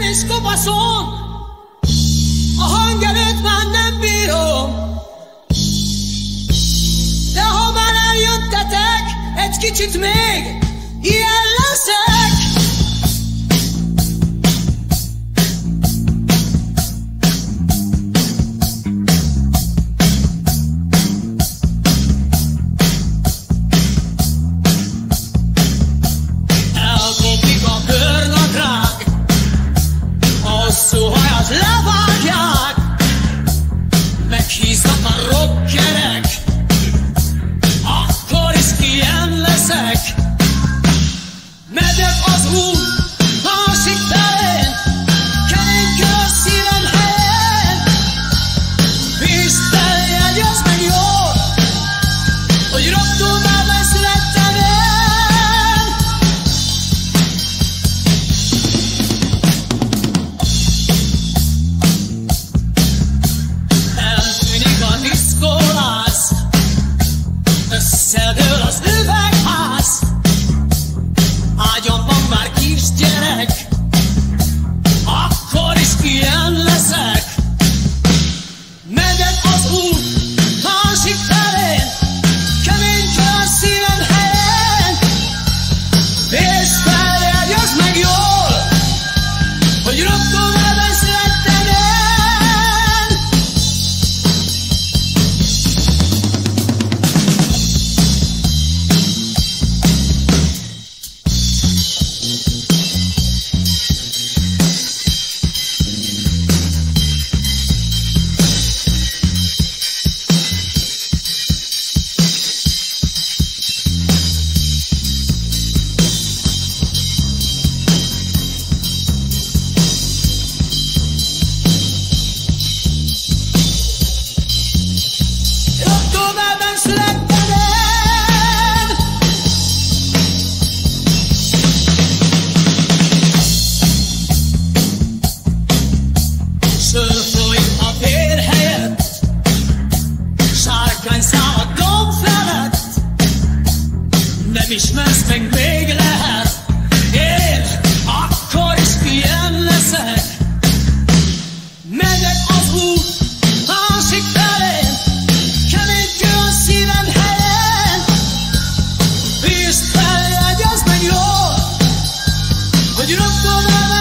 és kopaszon, a hangerőt már nem bírom. De ha már eljöttetek, egy kicsit még ilyen leszek. Elkopik a körnadrág, a hosszú hajat levágják, meghíznak a rockerek, akkor is ilyen leszek. Megyek az út másik terén, keringő a szívem helyén. Víztel jegyez meg jól, hogy Rocktóberben születtem én. Eltűnik a diszkóláz, összedől az üvegház, ágyamban már kisgyerek, akkor is ilyen leszek. Megyek az út másik felén, keményke a szívem helyén. És feljegyezd meg jól, hogy Rocktóberben születtem én. Rocktóberben születtem én. Sör folyik a vér helyett, sárkányszál a domb felett. Nem ismersz meg, még lehet, én akkor is ilyen leszek. Megyek az út másik felén, keménykő a szívem helyén. Bízd fel, jegyezd meg jól, hogy Rocktóberben